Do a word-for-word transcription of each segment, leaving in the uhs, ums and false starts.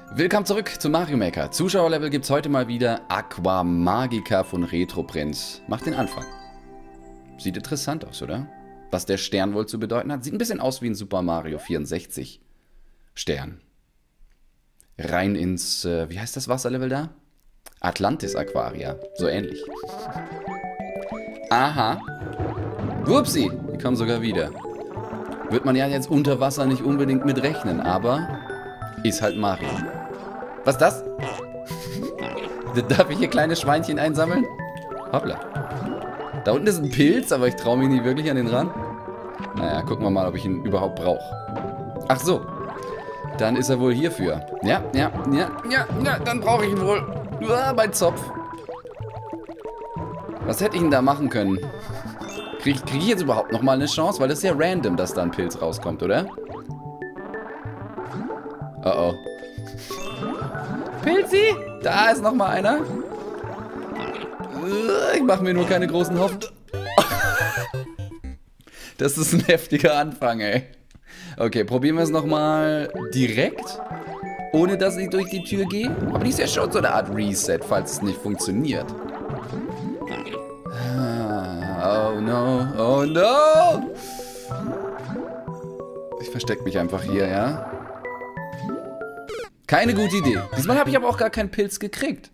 Willkommen zurück zu Mario Maker. Zuschauerlevel gibt es heute mal wieder Aqua Magica von Retroprinz. Macht den Anfang. Sieht interessant aus, oder? Was der Stern wohl zu bedeuten hat. Sieht ein bisschen aus wie ein Super Mario vierundsechzig Stern. Rein ins, äh, wie heißt das Wasserlevel da? Atlantis Aquaria. So ähnlich. Aha. Wupsi, die kommen sogar wieder. Wird man ja jetzt unter Wasser nicht unbedingt mit rechnen, aber ist halt Mario. Was ist das? Darf ich hier kleine Schweinchen einsammeln? Hoppla. Da unten ist ein Pilz, aber ich traue mich nicht wirklich an den ran. Naja, gucken wir mal, ob ich ihn überhaupt brauche. Ach so. Dann ist er wohl hierfür. Ja, ja, ja, ja, ja, dann brauche ich ihn wohl. Uah, mein Zopf. Was hätte ich denn da machen können? Kriege krieg ich jetzt überhaupt nochmal eine Chance? Weil das ist ja random, dass da ein Pilz rauskommt, oder? Oh oh. Pilzi? Da ist nochmal einer. Ich mache mir nur keine großen Hoffnungen. Das ist ein heftiger Anfang, ey. Okay, probieren wir es nochmal direkt. Ohne dass ich durch die Tür gehe. Aber die ist ja schon so eine Art Reset, falls es nicht funktioniert. Oh no, oh no! Ich verstecke mich einfach hier, ja? Keine gute Idee. Diesmal habe ich aber auch gar keinen Pilz gekriegt.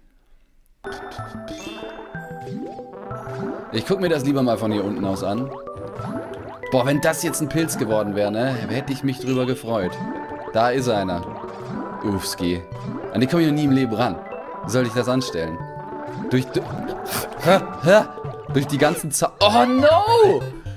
Ich gucke mir das lieber mal von hier unten aus an. Boah, wenn das jetzt ein Pilz geworden wäre, ne? Hätte ich mich drüber gefreut. Da ist einer. Uffski. An die komme ich noch nie im Leben ran. Wie soll ich das anstellen? Durch... Du ha, ha, durch die ganzen Za... Oh no!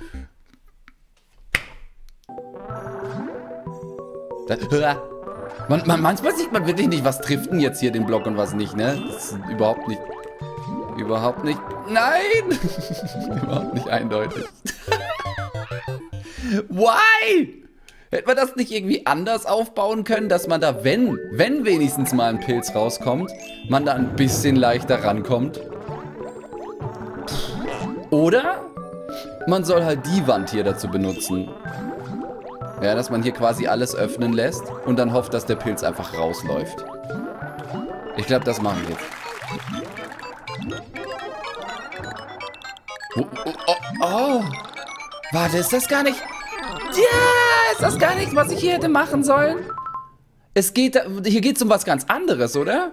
Das, ha. Man, man, manchmal sieht man wirklich nicht, was trifft denn jetzt hier den Block und was nicht, ne? Das ist überhaupt nicht... Überhaupt nicht... Nein! Überhaupt nicht eindeutig. Why? Hätte man das nicht irgendwie anders aufbauen können, dass man da, wenn, wenn wenigstens mal ein Pilz rauskommt, man da ein bisschen leichter rankommt? Oder man soll halt die Wand hier dazu benutzen. Ja, dass man hier quasi alles öffnen lässt und dann hofft, dass der Pilz einfach rausläuft. Ich glaube, das machen wir jetzt. Oh, oh, oh, oh. Warte, ist das gar nicht... Ja, ist das gar nicht, was ich hier hätte machen sollen? Es geht... Hier geht es um was ganz anderes, oder?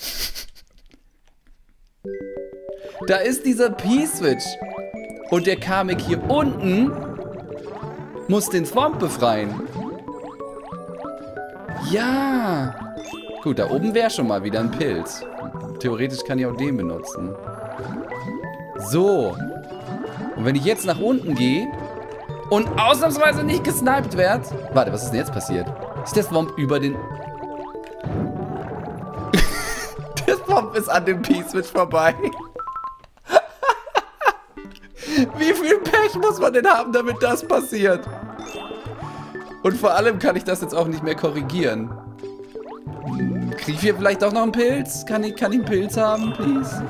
Da ist dieser P-Switch. Und der Kamek hier unten muss den Swamp befreien. Ja. Gut, da oben wäre schon mal wieder ein Pilz. Theoretisch kann ich auch den benutzen. So. Und wenn ich jetzt nach unten gehe und ausnahmsweise nicht gesniped werde... Warte, was ist denn jetzt passiert? Ist der Swamp über den... Der Swamp ist an dem P-Switch vorbei. Wie viel Pech muss man denn haben, damit das passiert? Und vor allem kann ich das jetzt auch nicht mehr korrigieren. Kriege ich hier vielleicht auch noch einen Pilz? Kann ich, kann ich einen Pilz haben, please?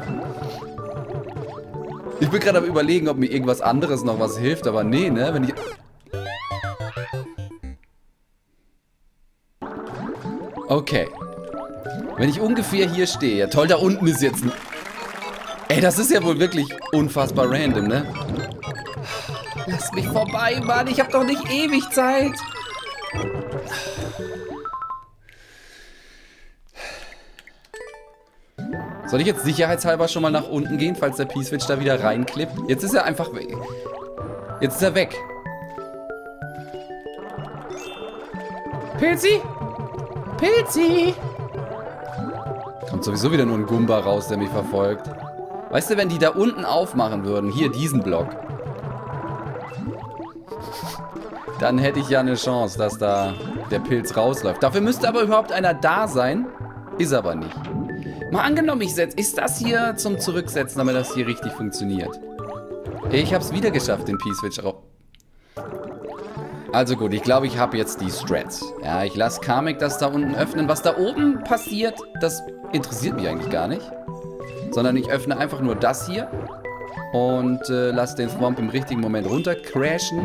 Ich bin gerade am Überlegen, ob mir irgendwas anderes noch was hilft, aber nee, ne? Wenn ich... Okay. Wenn ich ungefähr hier stehe... Ja toll, da unten ist jetzt ein... Ey, das ist ja wohl wirklich unfassbar random, ne? Lass mich vorbei, Mann. Ich hab doch nicht ewig Zeit. Soll ich jetzt sicherheitshalber schon mal nach unten gehen, falls der P-Switch da wieder reinklippt? Jetzt ist er einfach weg. Jetzt ist er weg. Pilzi? Pilzi? Kommt sowieso wieder nur ein Goomba raus, der mich verfolgt. Weißt du, wenn die da unten aufmachen würden, hier diesen Block, dann hätte ich ja eine Chance, dass da der Pilz rausläuft. Dafür müsste aber überhaupt einer da sein. Ist aber nicht. Mal angenommen, ich setze... Ist das hier zum Zurücksetzen, damit das hier richtig funktioniert? Ich habe es wieder geschafft, den P-Switch raus... Also gut, ich glaube, ich habe jetzt die Strats. Ja, ich lasse Kamek das da unten öffnen. Was da oben passiert, das interessiert mich eigentlich gar nicht. Sondern ich öffne einfach nur das hier. Und äh, lasse den Swamp im richtigen Moment runter crashen.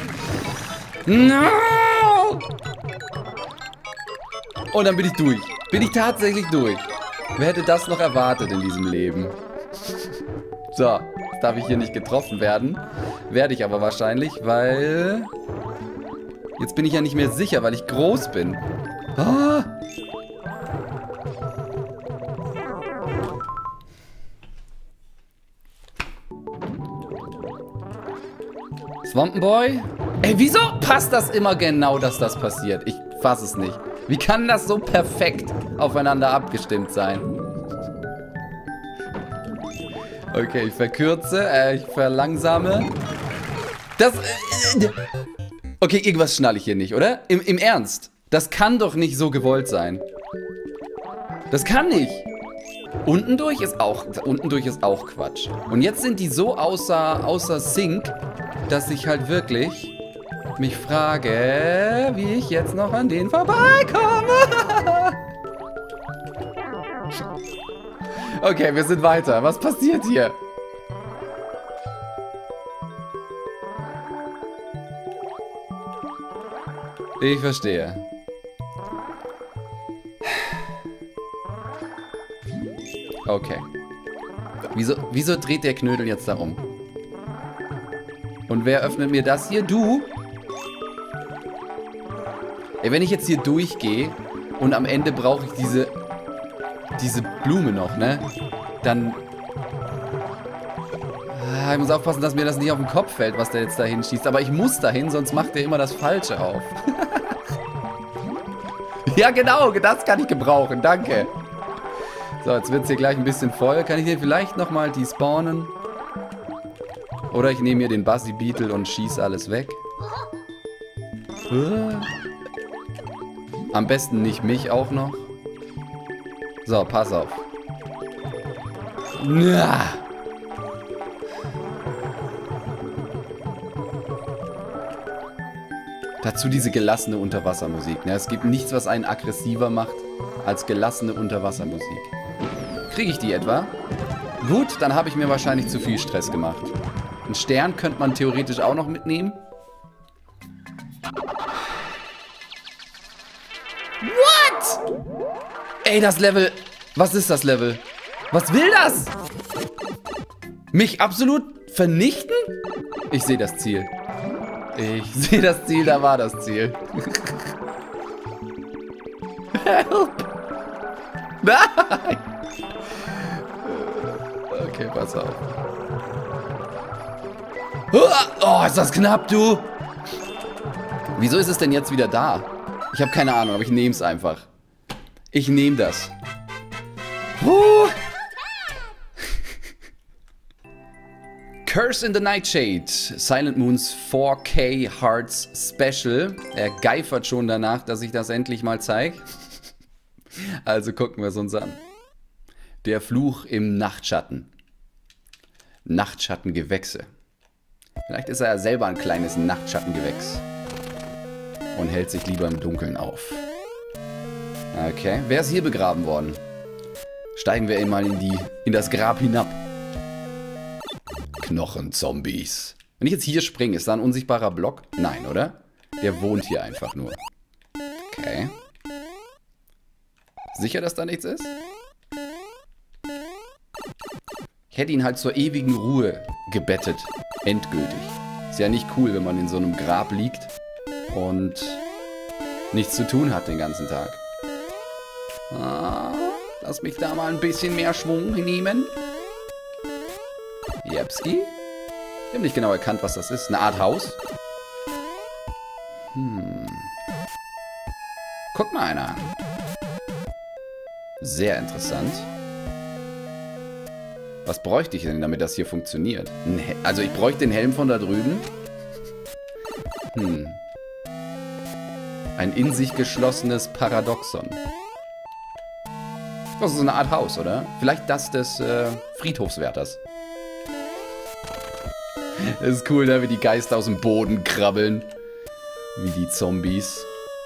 No! Und dann bin ich durch. Bin ich tatsächlich durch. Wer hätte das noch erwartet in diesem Leben? So, jetzt darf ich hier nicht getroffen werden. Werde ich aber wahrscheinlich, weil... Jetzt bin ich ja nicht mehr sicher, weil ich groß bin. Ah! Swampenboy? Ey, wieso passt das immer genau, dass das passiert? Ich fasse es nicht. Wie kann das so perfekt aufeinander abgestimmt sein? Okay, ich verkürze, äh, ich verlangsame. Das... Äh, okay, irgendwas schnalle ich hier nicht, oder? Im, Im Ernst? Das kann doch nicht so gewollt sein. Das kann nicht. Unten durch ist auch, unten durch ist auch Quatsch. Und jetzt sind die so außer, außer Sync, dass ich halt wirklich mich frage, wie ich jetzt noch an denen vorbeikomme. Okay, wir sind weiter. Was passiert hier? Ich verstehe. Okay. Wieso, wieso dreht der Knödel jetzt da rum? Und wer öffnet mir das hier? Du? Ey, wenn ich jetzt hier durchgehe und am Ende brauche ich diese diese Blume noch, ne? Dann... Ah, ich muss aufpassen, dass mir das nicht auf den Kopf fällt, was der jetzt da hinschießt. Aber ich muss dahin, sonst macht der immer das Falsche auf. Ja, genau, das kann ich gebrauchen. Danke. So, jetzt wird es hier gleich ein bisschen voll. Kann ich hier vielleicht nochmal despawnen? Oder ich nehme hier den Buzzy Beetle und schieße alles weg. Am besten nicht mich auch noch. So, pass auf. Ja. Dazu diese gelassene Unterwassermusik. Ne? Es gibt nichts, was einen aggressiver macht, als gelassene Unterwassermusik. Kriege ich die etwa? Gut, dann habe ich mir wahrscheinlich zu viel Stress gemacht. Einen Stern könnte man theoretisch auch noch mitnehmen. What? Ey, das Level... Was ist das Level? Was will das? Mich absolut vernichten? Ich sehe das Ziel. Ich sehe das Ziel, da war das Ziel. Help! Nein! Okay, pass auf. Oh, ist das knapp, du! Wieso ist es denn jetzt wieder da? Ich habe keine Ahnung, aber ich nehme es einfach. Ich nehme das. Puh. Curse in the Nightshade. Silent Moons four K Hearts Special. Er geifert schon danach, dass ich das endlich mal zeige. Also gucken wir es uns an. Der Fluch im Nachtschatten. Nachtschattengewächse. Vielleicht ist er ja selber ein kleines Nachtschattengewächs. Und hält sich lieber im Dunkeln auf. Okay, wer ist hier begraben worden? Steigen wir einmal in, die, in das Grab hinab. Knochenzombies. Wenn ich jetzt hier springe, ist da ein unsichtbarer Block? Nein, oder? Der wohnt hier einfach nur. Okay. Sicher, dass da nichts ist? Ich hätte ihn halt zur ewigen Ruhe gebettet. Endgültig. Ist ja nicht cool, wenn man in so einem Grab liegt und nichts zu tun hat den ganzen Tag. Ah, lass mich da mal ein bisschen mehr Schwung nehmen. Jepski? Ich habe nicht genau erkannt, was das ist. Eine Art Haus? Hm. Guck mal einer an. Sehr interessant. Was bräuchte ich denn, damit das hier funktioniert? Also ich bräuchte den Helm von da drüben. Hm. Ein in sich geschlossenes Paradoxon. Das ist so eine Art Haus, oder? Vielleicht das des äh, Friedhofswärters. Das ist cool, ne? Wie die Geister aus dem Boden krabbeln. Wie die Zombies.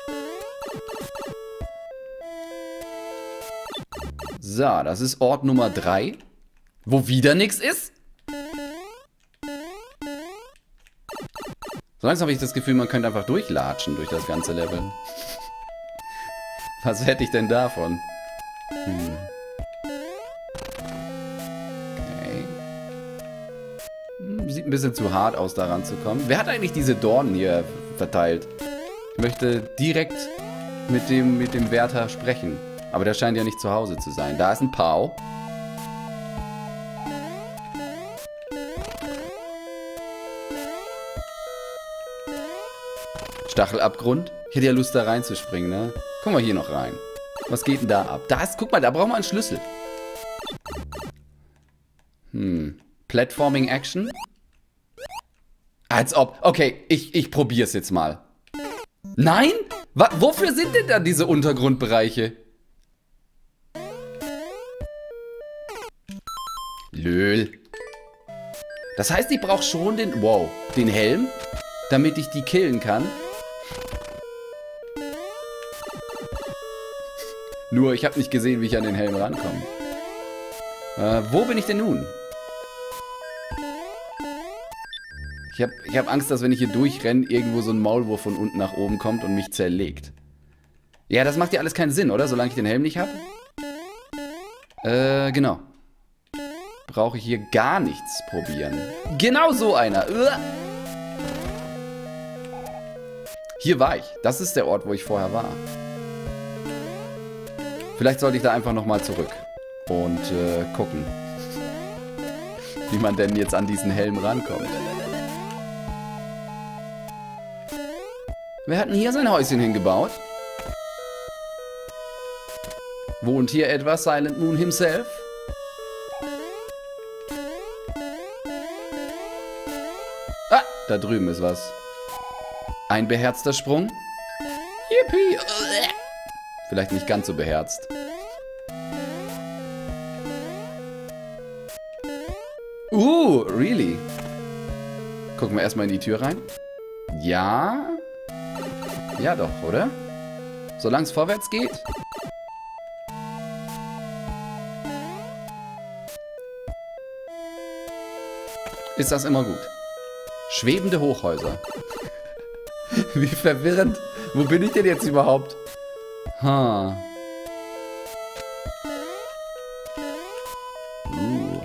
So, das ist Ort Nummer drei. Wo wieder nichts ist? So langsam habe ich das Gefühl, man könnte einfach durchlatschen durch das ganze Level. Was hätte ich denn davon? Hm. Okay. Hm, sieht ein bisschen zu hart aus, da ranzukommen. Wer hat eigentlich diese Dornen hier verteilt? Ich möchte direkt mit dem, mit dem Wärter sprechen. Aber der scheint ja nicht zu Hause zu sein. Da ist ein Pau. Stachelabgrund. Ich hätte ja Lust, da reinzuspringen, ne? Guck mal hier noch rein. Was geht denn da ab? Da ist, guck mal, da brauchen wir einen Schlüssel. Hm. Platforming Action? Als ob. Okay, ich, ich probier's jetzt mal. Nein? Wa- wofür sind denn da diese Untergrundbereiche? Löl. Das heißt, ich brauche schon den... Wow. Den Helm, damit ich die killen kann. Nur, ich habe nicht gesehen, wie ich an den Helm rankomme. Äh, wo bin ich denn nun? Ich habe ich hab Angst, dass wenn ich hier durchrenne, irgendwo so ein Maulwurf von unten nach oben kommt und mich zerlegt. Ja, das macht ja alles keinen Sinn, oder? Solange ich den Helm nicht habe. Äh, genau. Brauche ich hier gar nichts probieren. Genau so einer. Uah. Hier war ich. Das ist der Ort, wo ich vorher war. Vielleicht sollte ich da einfach nochmal zurück. Und äh, gucken. Wie man denn jetzt an diesen Helm rankommt. Wer hat denn hier sein Häuschen hingebaut? Wohnt hier etwa Silent Moon himself? Ah, da drüben ist was. Ein beherzter Sprung. Yippie. Vielleicht nicht ganz so beherzt. Uh, really? Gucken wir erstmal in die Tür rein. Ja. Ja doch, oder? Solange es vorwärts geht. Ist das immer gut. Schwebende Hochhäuser. Wie verwirrend. Wo bin ich denn jetzt überhaupt? Ha. Uh.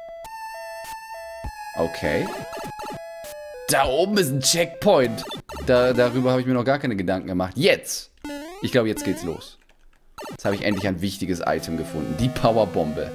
Okay. Da oben ist ein Checkpoint. Da, darüber habe ich mir noch gar keine Gedanken gemacht. Jetzt. Ich glaube, jetzt geht's los. Jetzt habe ich endlich ein wichtiges Item gefunden. Die Powerbombe.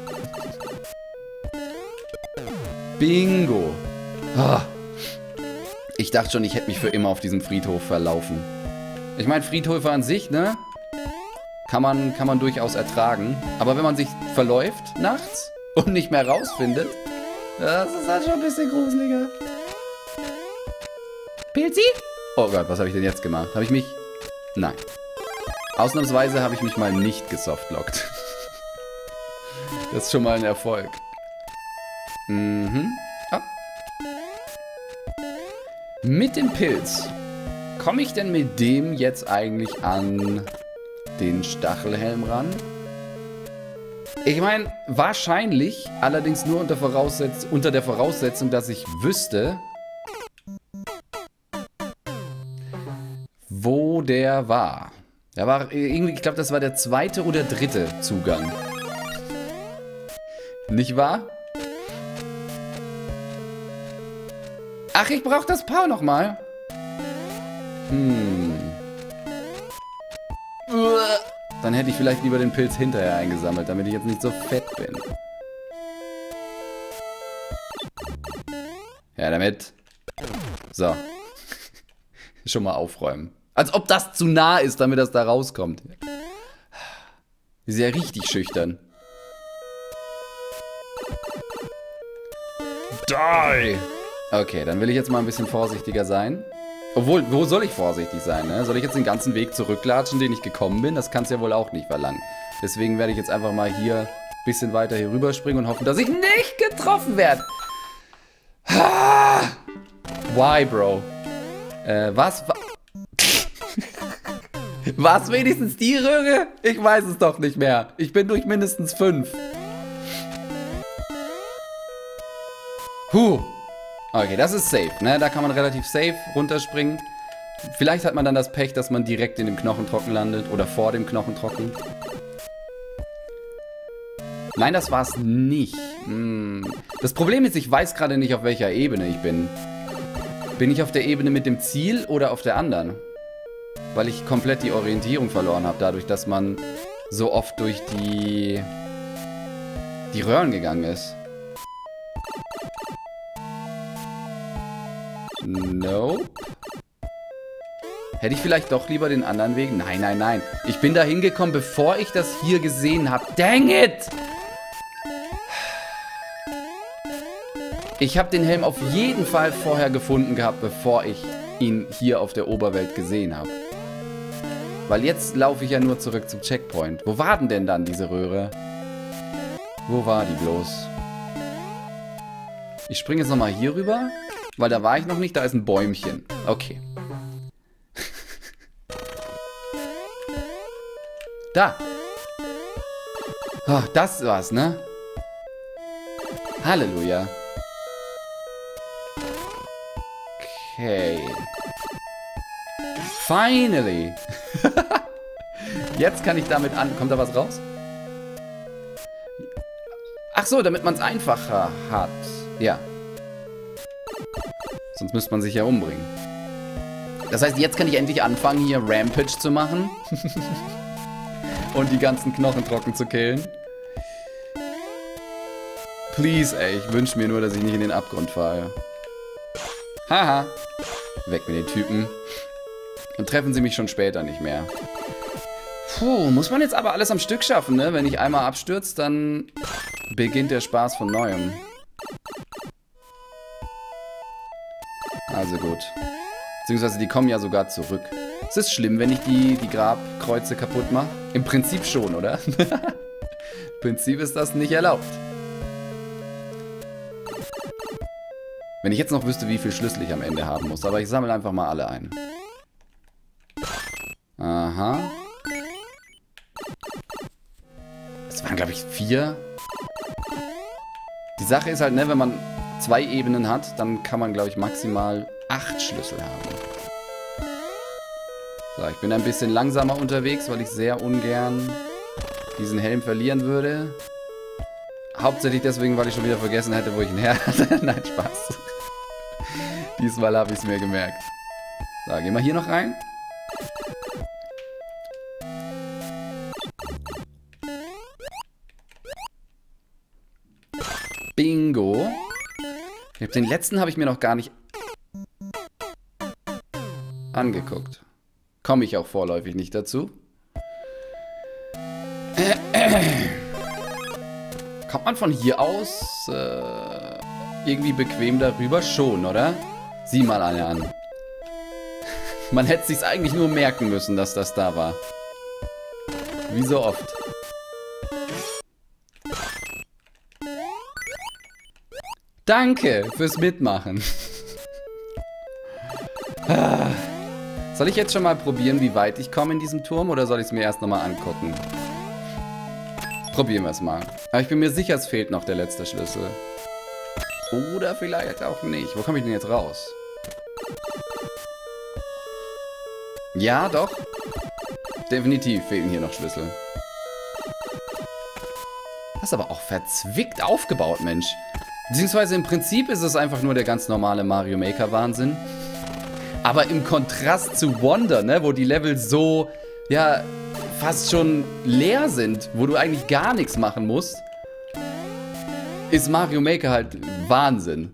Bingo. Ah. Ich dachte schon, ich hätte mich für immer auf diesem Friedhof verlaufen. Ich meine, Friedhöfe an sich, ne? Kann man, kann man durchaus ertragen. Aber wenn man sich verläuft nachts und nicht mehr rausfindet, das ist halt schon ein bisschen gruseliger. Pilzi? Oh Gott, was habe ich denn jetzt gemacht? Habe ich mich... Nein. Ausnahmsweise habe ich mich mal nicht gesoftlockt. Das ist schon mal ein Erfolg. Mhm. Ah. Mit dem Pilz. Komme ich denn mit dem jetzt eigentlich an den Stachelhelm ran? Ich meine, wahrscheinlich, allerdings nur unter, Voraussetz unter der Voraussetzung, dass ich wüsste, wo der war. Der war irgendwie, ich glaube, das war der zweite oder dritte Zugang. Nicht wahr? Ach, ich brauche das Pau nochmal. Hm. Dann hätte ich vielleicht lieber den Pilz hinterher eingesammelt, damit ich jetzt nicht so fett bin. Ja, damit. So. Schon mal aufräumen. Als ob das zu nah ist, damit das da rauskommt. Ist ja richtig schüchtern. Die! Okay, dann will ich jetzt mal ein bisschen vorsichtiger sein. Obwohl, wo soll ich vorsichtig sein, ne? Soll ich jetzt den ganzen Weg zurücklatschen, den ich gekommen bin? Das kann es ja wohl auch nicht verlangen. Deswegen werde ich jetzt einfach mal hier ein bisschen weiter hier rüberspringen und hoffen, dass ich nicht getroffen werde. Why, Bro? Äh, was? Was wenigstens die Röhre? Ich weiß es doch nicht mehr. Ich bin durch mindestens fünf. Huh. Okay, das ist safe, ne? Da kann man relativ safe runterspringen. Vielleicht hat man dann das Pech, dass man direkt in dem Knochentrocken landet. Oder vor dem Knochentrocken. Nein, das war's nicht. Hm. Das Problem ist, ich weiß gerade nicht, auf welcher Ebene ich bin. Bin ich auf der Ebene mit dem Ziel oder auf der anderen? Weil ich komplett die Orientierung verloren habe, dadurch, dass man so oft durch die, die Röhren gegangen ist. Nope. Hätte ich vielleicht doch lieber den anderen Weg? Nein, nein, nein. Ich bin da hingekommen, bevor ich das hier gesehen habe. Dang it! Ich habe den Helm auf jeden Fall vorher gefunden gehabt, bevor ich ihn hier auf der Oberwelt gesehen habe. Weil jetzt laufe ich ja nur zurück zum Checkpoint. Wo war denn denn dann diese Röhre? Wo war die bloß? Ich springe jetzt nochmal hier rüber, weil da war ich noch nicht. Da ist ein Bäumchen. Okay. Da. Oh, das war's, ne? Halleluja. Okay. Finally. Jetzt kann ich damit an... Kommt da was raus? Ach so, damit man es einfacher hat. Ja. Sonst müsste man sich ja umbringen. Das heißt, jetzt kann ich endlich anfangen, hier Rampage zu machen. Und die ganzen Knochen trocken zu killen. Please, ey. Ich wünsche mir nur, dass ich nicht in den Abgrund falle. Haha. Weg mit den Typen. Dann treffen sie mich schon später nicht mehr. Puh, muss man jetzt aber alles am Stück schaffen, ne? Wenn ich einmal abstürzt, dann beginnt der Spaß von Neuem. Also gut. Beziehungsweise die kommen ja sogar zurück. Ist es schlimm, wenn ich die, die Grabkreuze kaputt mache? Im Prinzip schon, oder? Im Prinzip ist das nicht erlaubt. Wenn ich jetzt noch wüsste, wie viel Schlüssel ich am Ende haben muss. Aber ich sammle einfach mal alle ein. Aha. Das waren, glaube ich, vier. Die Sache ist halt, ne, wenn man zwei Ebenen hat, dann kann man, glaube ich, maximal acht Schlüssel haben. So, ich bin ein bisschen langsamer unterwegs, weil ich sehr ungern diesen Helm verlieren würde. Hauptsächlich deswegen, weil ich schon wieder vergessen hätte, wo ich ihn her hatte. Nein, Spaß. Diesmal habe ich es mir gemerkt. So, gehen wir hier noch rein. Bingo. Den letzten habe ich mir noch gar nicht angeguckt. Komme ich auch vorläufig nicht dazu. Kommt man von hier aus äh, irgendwie bequem darüber? Schon, oder? Sieh mal eine an. Man hätte sich's eigentlich nur merken müssen, dass das da war. Wie so oft. Danke fürs Mitmachen. Soll ich jetzt schon mal probieren, wie weit ich komme in diesem Turm, oder soll ich es mir erst nochmal angucken? Probieren wir es mal. Aber ich bin mir sicher, es fehlt noch der letzte Schlüssel. Oder vielleicht auch nicht. Wo komme ich denn jetzt raus? Ja, doch. Definitiv fehlen hier noch Schlüssel. Das ist aber auch verzwickt aufgebaut, Mensch. Beziehungsweise im Prinzip ist es einfach nur der ganz normale Mario Maker Wahnsinn. Aber im Kontrast zu Wonder, ne, wo die Level so, ja, fast schon leer sind, wo du eigentlich gar nichts machen musst, ist Mario Maker halt Wahnsinn.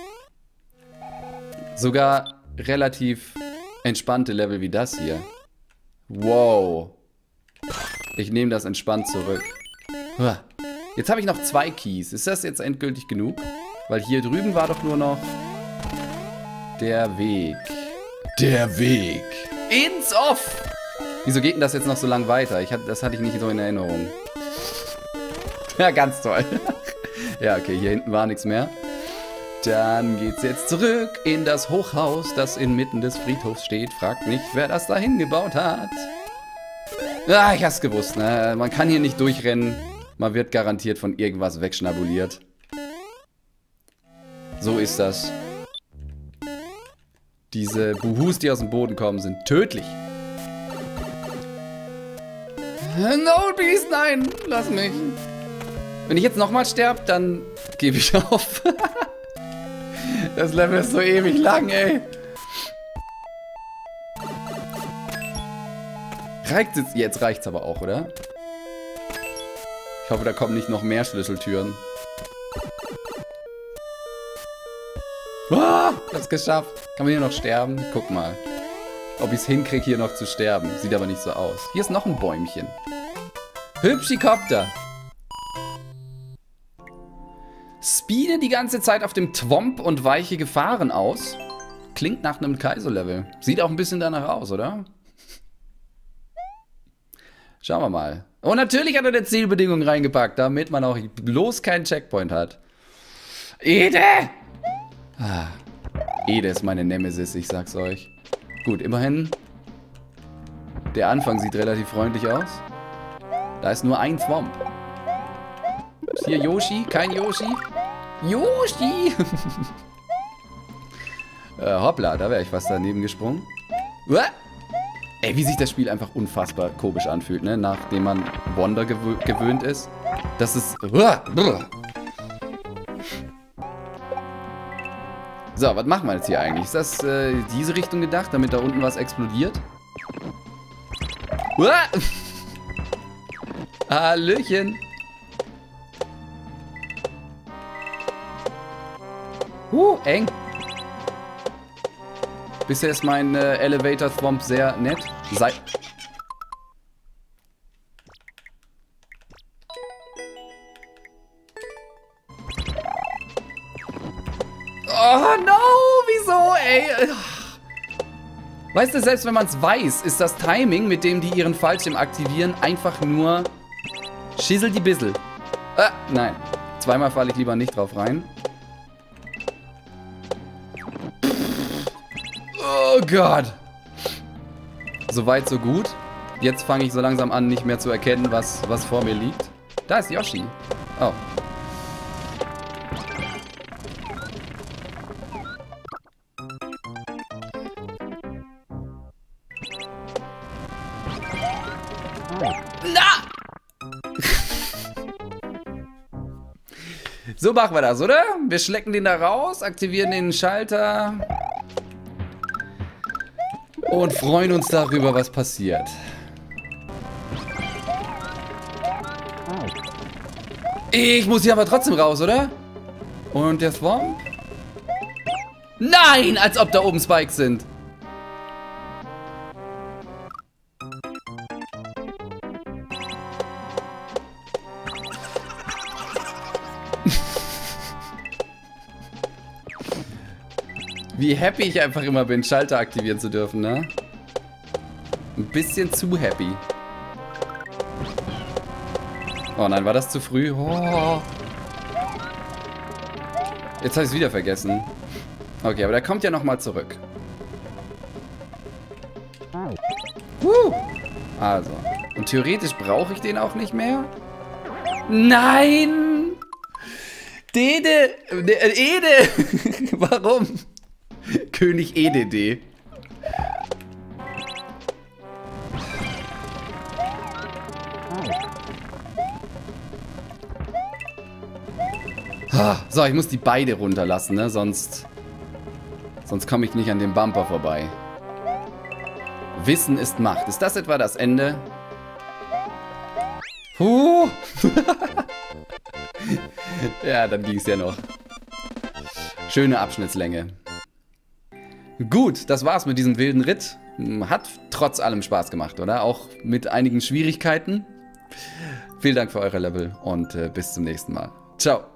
Sogar relativ entspannte Level wie das hier. Wow. Ich nehme das entspannt zurück. Jetzt habe ich noch zwei Keys. Ist das jetzt endgültig genug? Weil hier drüben war doch nur noch der Weg. Der Weg. Ins Off. Wieso geht denn das jetzt noch so lang weiter? Ich hatte, das hatte ich nicht so in Erinnerung. Ja, ganz toll. Ja, okay, hier hinten war nichts mehr. Dann geht's jetzt zurück in das Hochhaus, das inmitten des Friedhofs steht. Fragt nicht, wer das da hingebaut hat. Ah, ich hab's gewusst, ne? Man kann hier nicht durchrennen. Man wird garantiert von irgendwas wegschnabuliert. So ist das. Diese Buhus, die aus dem Boden kommen, sind tödlich. No, Beast, nein! Lass mich. Wenn ich jetzt nochmal sterbe, dann gebe ich auf. Das Level ist so ewig lang, ey. Reicht es? Jetzt reicht's aber auch, oder? Ich hoffe, da kommen nicht noch mehr Schlüsseltüren. Ah, ich hab's geschafft. Kann man hier noch sterben? Guck mal. Ob ich es hinkriege, hier noch zu sterben. Sieht aber nicht so aus. Hier ist noch ein Bäumchen. Hübschikopter. Speede die ganze Zeit auf dem Twomp und weiche Gefahren aus. Klingt nach einem Kaizo-Level. Sieht auch ein bisschen danach aus, oder? Schauen wir mal. Und natürlich hat er eine Zielbedingung reingepackt, damit man auch bloß keinen Checkpoint hat. Ede! Ah, Ede ist meine Nemesis, ich sag's euch. Gut, immerhin. Der Anfang sieht relativ freundlich aus. Da ist nur ein Thwomp. Ist hier Yoshi? Kein Yoshi? Yoshi! äh, hoppla, da wäre ich fast daneben gesprungen. Uah! Ey, wie sich das Spiel einfach unfassbar komisch anfühlt, ne? Nachdem man Wonder gewö gewöhnt ist. Das ist... Uah! So, was machen wir jetzt hier eigentlich? Ist das äh, diese Richtung gedacht, damit da unten was explodiert? Uah! Hallöchen! Uh, eng. Bisher ist mein äh, Elevator Thwomp sehr nett. Sei... Oh no, wieso, ey? Weißt du, selbst wenn man es weiß, ist das Timing, mit dem die ihren Fallschirm aktivieren, einfach nur schissel die Bissel. Ah, nein. Zweimal falle ich lieber nicht drauf rein. Oh Gott. Soweit, so gut. Jetzt fange ich so langsam an, nicht mehr zu erkennen, was, was vor mir liegt. Da ist Yoshi. Oh. Na! So machen wir das, oder? Wir schlecken den da raus, aktivieren den Schalter und freuen uns darüber, was passiert. Ich muss hier aber trotzdem raus, oder? Und der Thwomp? Nein, als ob da oben Spikes sind. Wie happy ich einfach immer bin, Schalter aktivieren zu dürfen, ne? Ein bisschen zu happy. Oh nein, war das zu früh? Oh. Jetzt habe ich es wieder vergessen. Okay, aber der kommt ja nochmal zurück. Uh. Also. Und theoretisch brauche ich den auch nicht mehr. Nein! Dede! Äh, Ede! Warum? König E D D. So, ich muss die beide runterlassen, ne? Sonst, sonst komme ich nicht an dem Bumper vorbei. Wissen ist Macht. Ist das etwa das Ende? Huh. Ja, dann ging es ja noch. Schöne Abschnittslänge. Gut, das war's mit diesem wilden Ritt. Hat trotz allem Spaß gemacht, oder? Auch mit einigen Schwierigkeiten. Vielen Dank für eure Level und äh, bis zum nächsten Mal. Ciao.